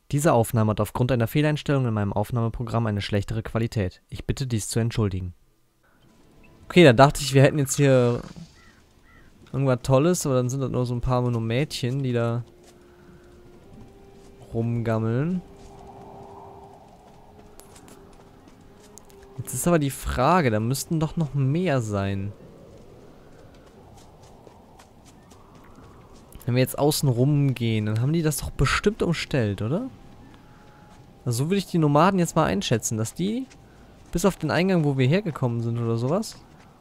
Diese Aufnahme hat aufgrund einer Fehleinstellung in meinem Aufnahmeprogramm eine schlechtere Qualität. Ich bitte dies zu entschuldigen. Okay, dann dachte ich, wir hätten jetzt hier irgendwas Tolles, aber dann sind das nur so ein paar nur Mädchen, die da rumgammeln. Jetzt ist aber die Frage, da müssten doch noch mehr sein. Wenn wir jetzt außen rumgehen, dann haben die das doch bestimmt umstellt, oder? Also so würde ich die Nomaden jetzt mal einschätzen, dass die bis auf den Eingang, wo wir hergekommen sind oder sowas,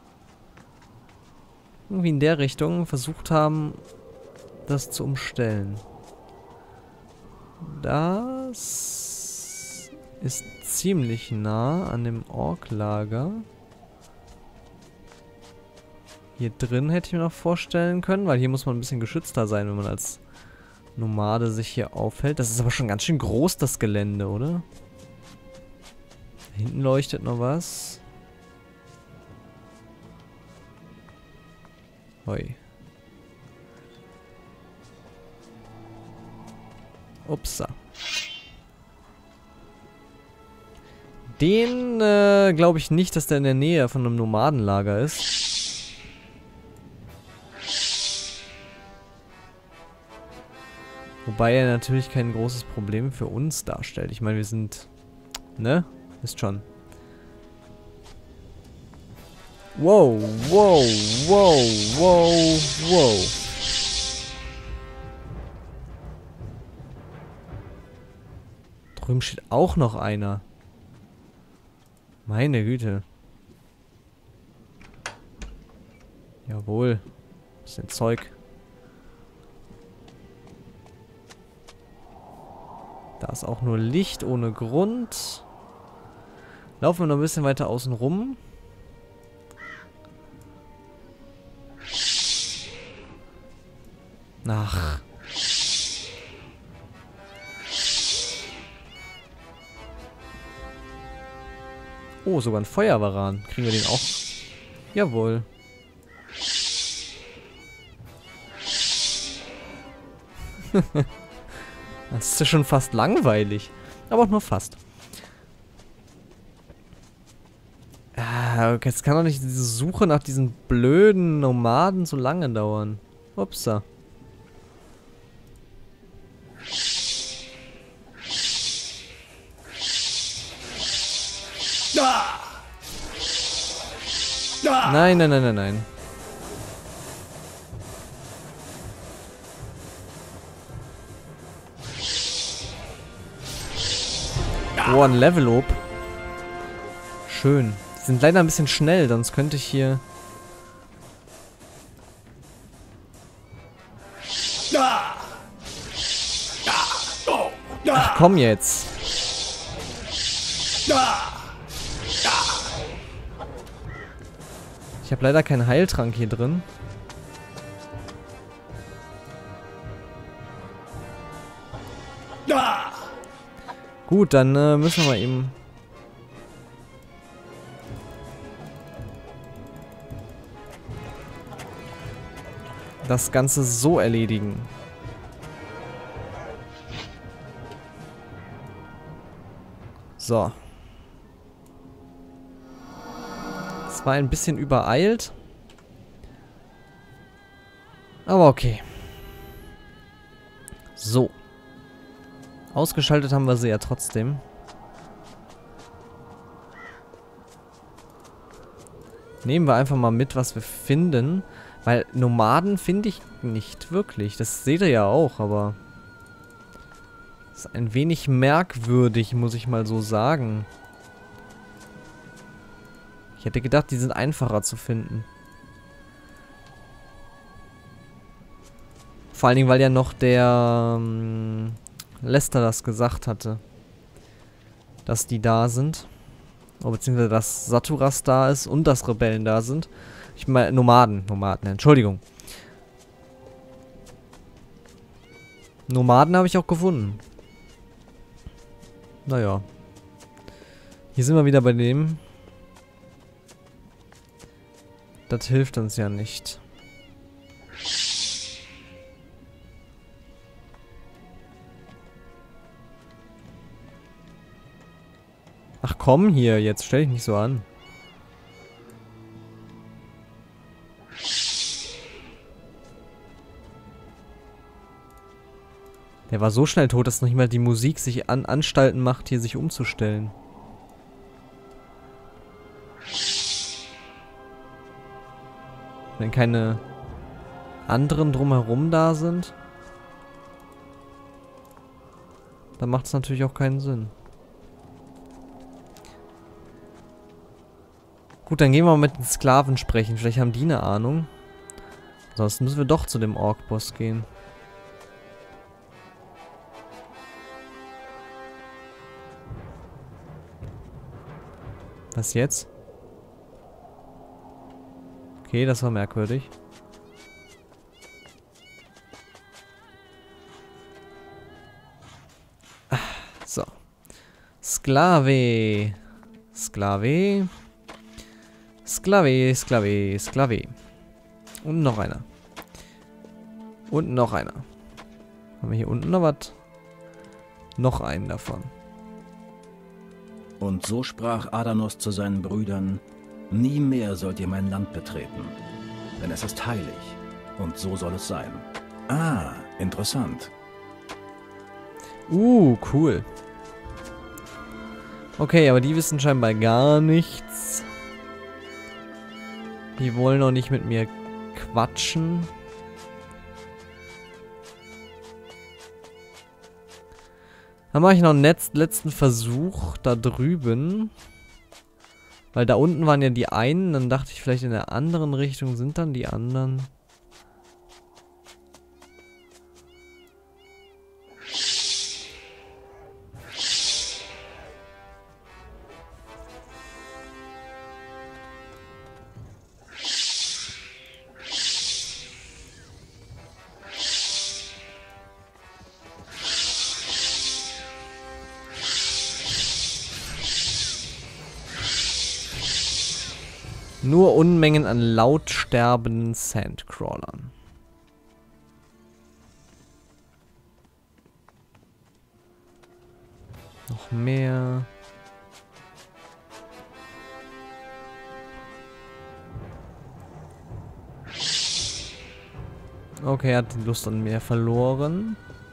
irgendwie in der Richtung versucht haben, das zu umstellen. Das ist ziemlich nah an dem Ork-Lager. Hier drin hätte ich mir noch vorstellen können, weil hier muss man ein bisschen geschützter sein, wenn man als Nomade sich hier aufhält. Das ist aber schon ganz schön groß, das Gelände, oder? Da hinten leuchtet noch was. Hoi. Upsa. Den glaube ich nicht, dass der in der Nähe von einem Nomadenlager ist. Wobei er natürlich kein großes Problem für uns darstellt. Ich meine, wir sind... Ne? Ist schon. Wow, wow, wow, wow, wow. Drüben steht auch noch einer. Meine Güte. Jawohl. Was ist denn Zeug? Da ist auch nur Licht ohne Grund. Laufen wir noch ein bisschen weiter außen rum. Ach. Oh, sogar ein Feuerwaran. Kriegen wir den auch? Jawohl. Das ist ja schon fast langweilig. Aber auch nur fast. Ah, okay, jetzt kann doch nicht diese Suche nach diesen blöden Nomaden so lange dauern. Upsa. Nein, nein, nein, nein, nein. Oh, ein Level-Up. Schön. Die sind leider ein bisschen schnell, sonst könnte ich hier... Ach, komm jetzt. Ich habe leider keinen Heiltrank hier drin. Gut, dann müssen wir mal eben... das Ganze so erledigen. So. Es war ein bisschen übereilt. Aber okay. So. Ausgeschaltet haben wir sie ja trotzdem. Nehmen wir einfach mal mit, was wir finden. Weil Nomaden finde ich nicht wirklich. Das seht ihr ja auch, aber... das ist ein wenig merkwürdig, muss ich mal so sagen. Ich hätte gedacht, die sind einfacher zu finden. Vor allen Dingen, weil ja noch der Lester das gesagt hatte. Dass die da sind. Oh, beziehungsweise dass Saturas da ist und dass Rebellen da sind. Ich meine, Nomaden, Entschuldigung. Nomaden habe ich auch gefunden. Naja. Hier sind wir wieder bei dem. Das hilft uns ja nicht. Ach komm hier, jetzt stell dich nicht so an. Der war so schnell tot, dass noch nicht mal die Musik sich Anstalten macht, hier sich umzustellen. Wenn keine anderen drumherum da sind, dann macht es natürlich auch keinen Sinn. Gut, dann gehen wir mal mit den Sklaven sprechen. Vielleicht haben die eine Ahnung. Ansonsten müssen wir doch zu dem Ork-Boss gehen. Was jetzt? Okay, das war merkwürdig. So. Sklave. Sklave. Sklave, Sklave, Sklave. Und noch einer. Und noch einer. Haben wir hier unten noch was? Noch einen davon. Und so sprach Adanos zu seinen Brüdern: Nie mehr sollt ihr mein Land betreten, denn es ist heilig, und so soll es sein. Ah, interessant. Cool. Okay, aber die wissen scheinbar gar nichts. Die wollen auch nicht mit mir quatschen. Dann mache ich noch einen letzten Versuch da drüben. Weil da unten waren ja die einen, dann dachte ich vielleicht in der anderen Richtung sind dann die anderen. Nur Unmengen an laut sterbenden Sandcrawlern. Noch mehr. Okay, er hat die Lust an mir verloren.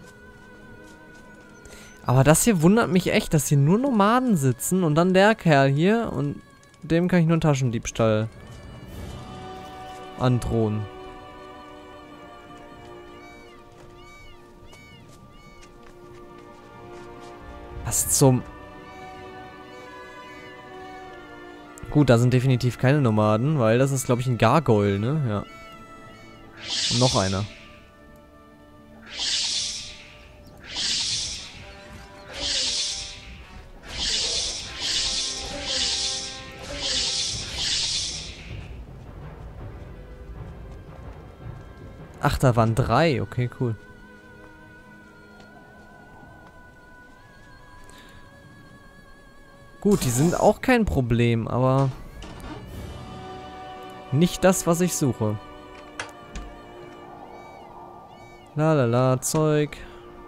Aber das hier wundert mich echt, dass hier nur Nomaden sitzen und dann der Kerl hier und dem kann ich nur einen Taschendiebstahl androhen. Was zum... Gut, da sind definitiv keine Nomaden, weil das ist, glaube ich, ein Gargoyle, ne? Ja. Und noch einer. Ach, da waren 3. Okay, cool. Gut, die sind auch kein Problem, aber nicht das, was ich suche. Lalala, Zeug.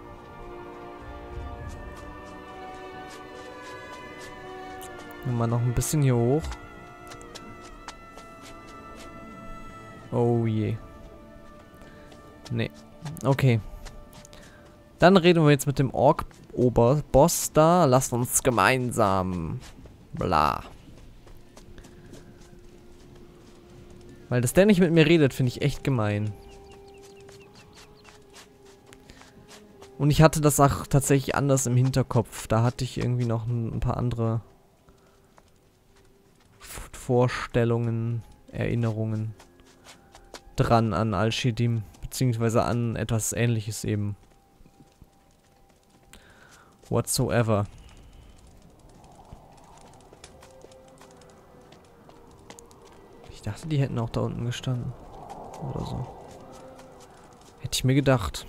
Mal noch ein bisschen hier hoch. Oh je. Nee. Okay. Dann reden wir jetzt mit dem Ork-Oberboss da. Lasst uns gemeinsam. Bla. Weil dass der nicht mit mir redet, finde ich echt gemein. Und ich hatte das auch tatsächlich anders im Hinterkopf. Da hatte ich irgendwie noch ein paar andere Vorstellungen, Erinnerungen dran an Al-Shidim. Beziehungsweise an etwas Ähnliches eben. Whatsoever. Ich dachte, die hätten auch da unten gestanden. Oder so. Hätte ich mir gedacht.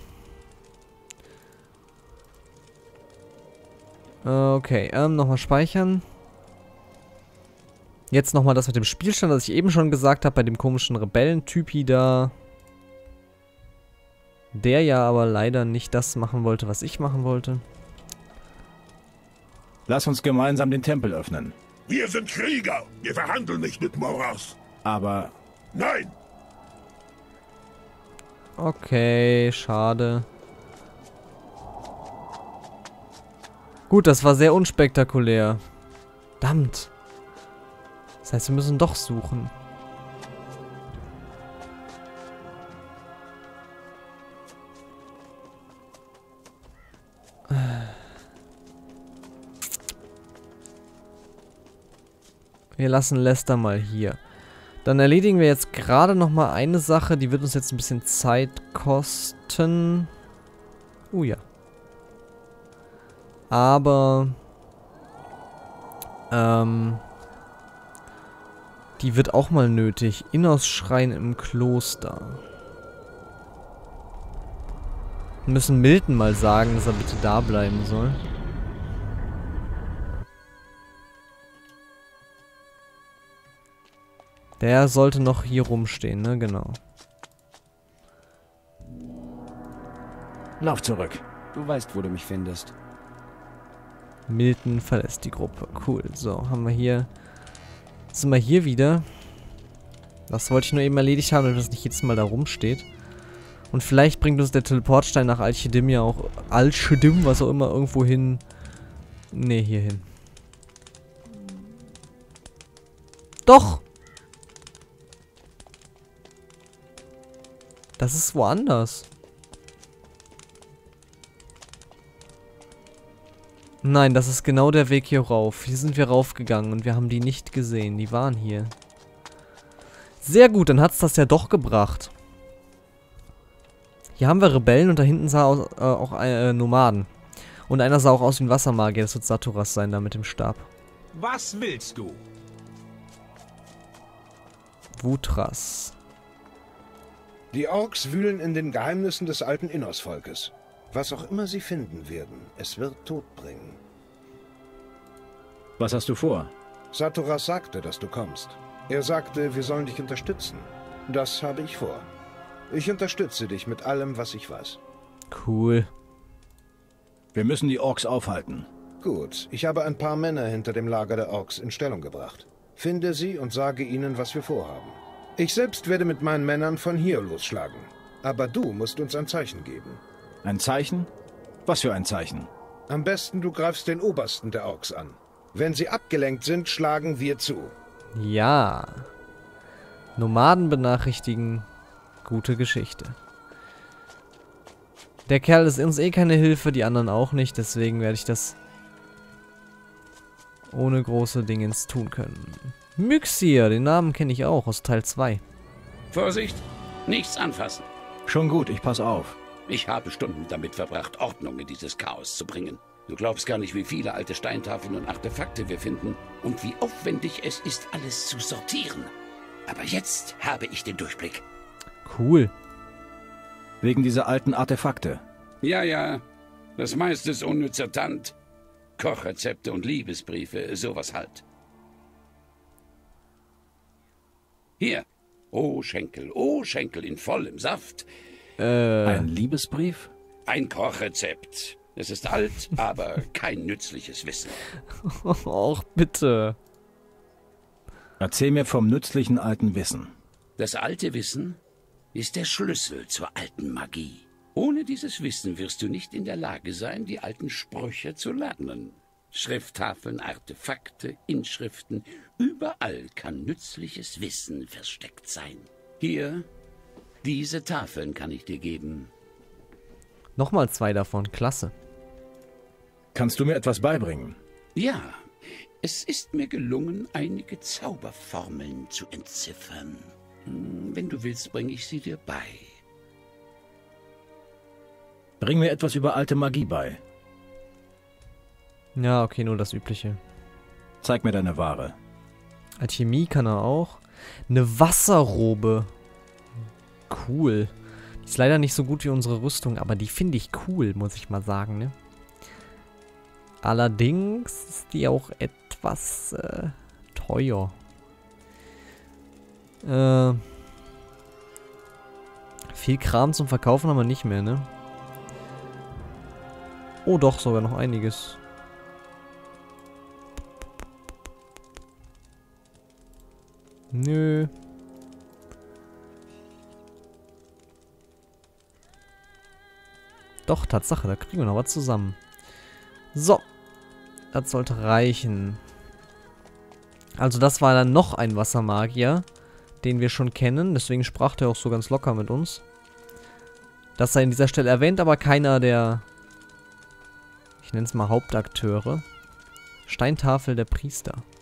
Okay, nochmal speichern. Jetzt nochmal das mit dem Spielstand, das ich eben schon gesagt habe, bei dem komischen Rebellentypi da. Der ja aber leider nicht das machen wollte, was ich machen wollte. Lass uns gemeinsam den Tempel öffnen. Wir sind Krieger. Wir verhandeln nicht mit Moras. Aber Nein. Okay, schade. Gut, das war sehr unspektakulär. Verdammt. Das heißt, wir müssen doch suchen. Wir lassen Lester mal hier. Dann erledigen wir jetzt gerade noch mal eine Sache, die wird uns jetzt ein bisschen Zeit kosten. Ja. Aber die wird auch mal nötig. Innos-Schrein im Kloster. Wir müssen Milton mal sagen, dass er bitte da bleiben soll. Der sollte noch hier rumstehen, ne? Genau. lauf zurück. Du weißt, wo du mich findest. Milton verlässt die Gruppe. Cool. So, haben wir hier... Sind wir hier wieder. Das wollte ich nur eben erledigt haben, damit das nicht jedes Mal da rumsteht. Und vielleicht bringt uns der Teleportstein nach Alchedim ja auch... Alchedim, was auch immer, irgendwo hin... Ne, hier hin. Doch! Das ist woanders. Nein, das ist genau der Weg hier rauf. Hier sind wir raufgegangen und wir haben die nicht gesehen. Die waren hier. Sehr gut, dann hat's das ja doch gebracht. Hier haben wir Rebellen und da hinten sah auch Nomaden. Und einer sah auch aus wie ein Wassermagier. Das wird Saturas sein, da mit dem Stab. Was willst du? Wutras. Die Orks wühlen in den Geheimnissen des alten Innos-Volkes. Was auch immer sie finden werden, es wird Tod bringen. Was hast du vor? Saturas sagte, dass du kommst. Er sagte, wir sollen dich unterstützen. Das habe ich vor. Ich unterstütze dich mit allem, was ich weiß. Cool. Wir müssen die Orks aufhalten. Gut, ich habe ein paar Männer hinter dem Lager der Orks in Stellung gebracht. Finde sie und sage ihnen, was wir vorhaben. Ich selbst werde mit meinen Männern von hier losschlagen. Aber du musst uns ein Zeichen geben. Ein Zeichen? Was für ein Zeichen? Am besten du greifst den Obersten der Orks an. Wenn sie abgelenkt sind, schlagen wir zu. Ja. Nomaden benachrichtigen. Gute Geschichte. Der Kerl ist uns eh keine Hilfe, die anderen auch nicht. Deswegen werde ich das ohne große Dingens tun können. Myxir, den Namen kenne ich auch aus Teil 2. Vorsicht, nichts anfassen. Schon gut, ich pass auf. Ich habe Stunden damit verbracht, Ordnung in dieses Chaos zu bringen. Du glaubst gar nicht, wie viele alte Steintafeln und Artefakte wir finden und wie aufwendig es ist, alles zu sortieren. Aber jetzt habe ich den Durchblick. Cool. Wegen dieser alten Artefakte. Ja, das meiste ist unnützer Tand. Kochrezepte und Liebesbriefe, sowas halt. Hier, Schenkel in vollem Saft. Ein Liebesbrief? Ein Kochrezept. Es ist alt, aber kein nützliches Wissen. Och, bitte. Erzähl mir vom nützlichen alten Wissen. Das alte Wissen ist der Schlüssel zur alten Magie. Ohne dieses Wissen wirst du nicht in der Lage sein, die alten Sprüche zu lernen. Schrifttafeln, Artefakte, Inschriften, überall kann nützliches Wissen versteckt sein. Hier, diese Tafeln kann ich dir geben. Nochmal 2 davon, klasse. Kannst du mir etwas beibringen? Ja, es ist mir gelungen, einige Zauberformeln zu entziffern. Wenn du willst, bringe ich sie dir bei. Bring mir etwas über alte Magie bei. Ja, okay, nur das Übliche. Zeig mir deine Ware. Alchemie kann er auch. Eine Wasserrobe. Cool. Die ist leider nicht so gut wie unsere Rüstung, aber die finde ich cool, muss ich mal sagen, ne? Allerdings ist die auch etwas teuer. Viel Kram zum Verkaufen haben wir nicht mehr, ne? Oh doch, sogar noch einiges. Nö. Doch, Tatsache, da kriegen wir noch was zusammen. So. Das sollte reichen. Also das war dann noch ein Wassermagier, den wir schon kennen. Deswegen sprach der auch so ganz locker mit uns. Das sei an dieser Stelle erwähnt, aber keiner der, ich nenne es mal Hauptakteure. Steintafel der Priester.